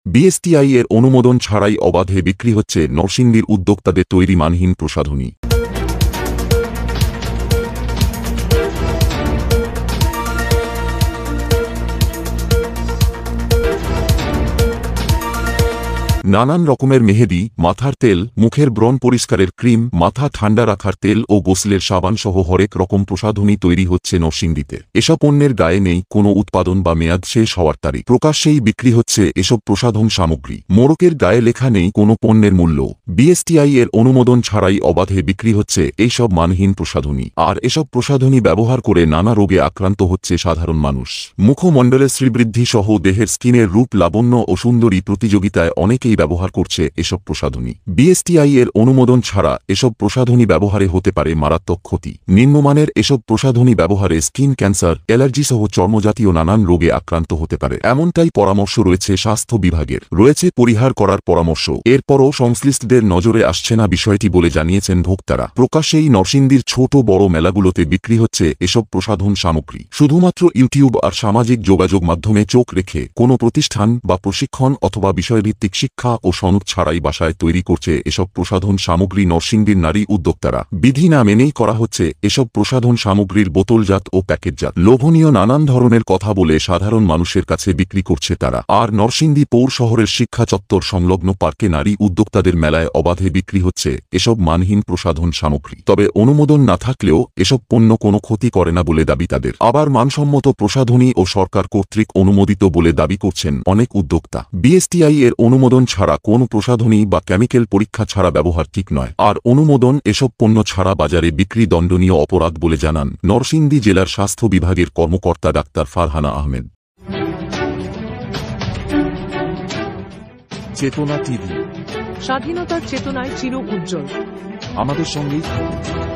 BSTI এর অনুমোদন ছাড়াই অবাধে বিক্রি হচ্ছে নরসিংদীর উদ্যোক্তাদের তৈরি মানহীন প্রসাধনী। নানান রকমের মেহেদি, মাথার তেল, মুখের ব্রণ পরিষ্কারের ক্রিম, মাথা ঠান্ডা রাখার তেল ও গোসলের সাবান সহ হরেক রকম প্রসাধনী তৈরি হচ্ছে নরসিংদীতে। এসব পণ্যের গায়ে নেই কোনো উৎপাদন বা মেয়াদ শেষ হওয়ার তারিখ। প্রকাশ্যেই বিক্রি হচ্ছে এসব প্রসাধন সামগ্রী। মোড়কের গায়ে লেখা নেই কোনো পণ্যের মূল্য। বিএসটিআই এর অনুমোদন ছাড়াই অবাধে বিক্রি হচ্ছে এইসব মানহীন প্রসাধনী। আর এসব প্রসাধনী ব্যবহার করে নানা রোগে আক্রান্ত হচ্ছে সাধারণ মানুষ। মুখমণ্ডলের শ্রীবৃদ্ধি সহ দেহের স্কিনের রূপ লাবণ্য ও সুন্দরী প্রতিযোগিতায় অনেকেই ব্যবহার করছে এসব প্রসাধনী। বিএসটিআই এর অনুমোদন ছাড়া এসব প্রসাধনী ব্যবহারে হতে পারে মারাত্মক ক্ষতি। নিম্নমানের এসব প্রসাধনী ব্যবহারে স্কিন ক্যান্সার, অ্যালার্জি সহ চর্মজাতীয় নানান রোগে আক্রান্ত হতে পারে, এমনটাই পরামর্শ রয়েছে স্বাস্থ্য বিভাগের। রয়েছে পরিহার করার পরামর্শ। এরপরও সংশ্লিষ্টদের নজরে আসছে না বিষয়টি বলে জানিয়েছেন ভোক্তারা। প্রকাশ্যেই নরসিংদীর ছোট বড় মেলাগুলোতে বিক্রি হচ্ছে এসব প্রসাধন সামগ্রী। শুধুমাত্র ইউটিউব আর সামাজিক যোগাযোগ মাধ্যমে চোখ রেখে কোনো প্রতিষ্ঠান বা প্রশিক্ষণ অথবা বিষয়ভিত্তিক শিক্ষা ও সনদ ছাড়াই বাসায় তৈরি করছে এসব প্রসাধন সামগ্রী নরসিংদীর নারী উদ্যোক্তারা। বিধি না মেনেই করা হচ্ছে এসব প্রসাধন সামগ্রীর বোতলজাত ও প্যাকেটজাত। লোভনীয় নানান ধরনের কথা বলে সাধারণ মানুষের কাছে বিক্রি করছে তারা। আর নরসিংদী পৌর শহরের শিক্ষা চত্বর সংলগ্ন পার্কে নারী উদ্যোক্তাদের মেলায় অবাধে বিক্রি হচ্ছে এসব মানহীন প্রসাধন সামগ্রী। তবে অনুমোদন না থাকলেও এসব পণ্য কোনো ক্ষতি করে না বলে দাবি তাদের। আবার মানসম্মত প্রসাধনী ও সরকার কর্তৃক অনুমোদিত বলে দাবি করছেন অনেক উদ্যোক্তা। বিএসটিআই এর অনুমোদন ছাড়া কোনো প্রসাধনী বা কেমিক্যাল পরীক্ষা ছাড়া ব্যবহার ঠিক নয়। আর অনুমোদন এসব পণ্য ছাড়া বাজারে বিক্রি দণ্ডনীয় অপরাধ বলে জানান নরসিংদী জেলার স্বাস্থ্য বিভাগের কর্মকর্তা ডাক্তার ফারহানা আহমেদ। চেতনা টিভি, স্বাধীনতার চেতনায় চির উজ্জ্বল। আমাদের সঙ্গেই থাকুন।